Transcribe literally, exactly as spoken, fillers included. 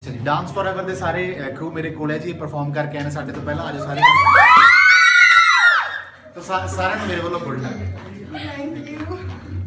Dance for ever they सारे crew मेरे कोल है जी, परफॉर्म करके आए साडे तो पहला आज सारे तो सा, सारे मेरे वालों फुल थैंक यू।